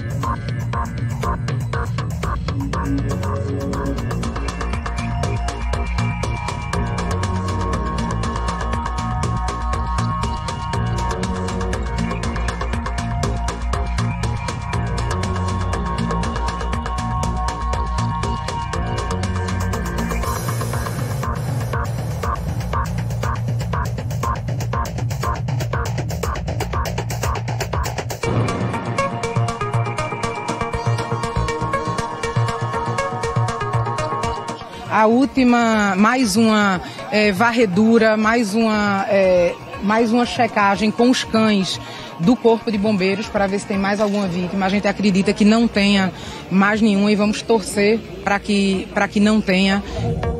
A última, mais uma varredura, mais uma checagem com os cães do Corpo de Bombeiros para ver se tem mais alguma vítima. A gente acredita que não tenha mais nenhuma e vamos torcer para que não tenha.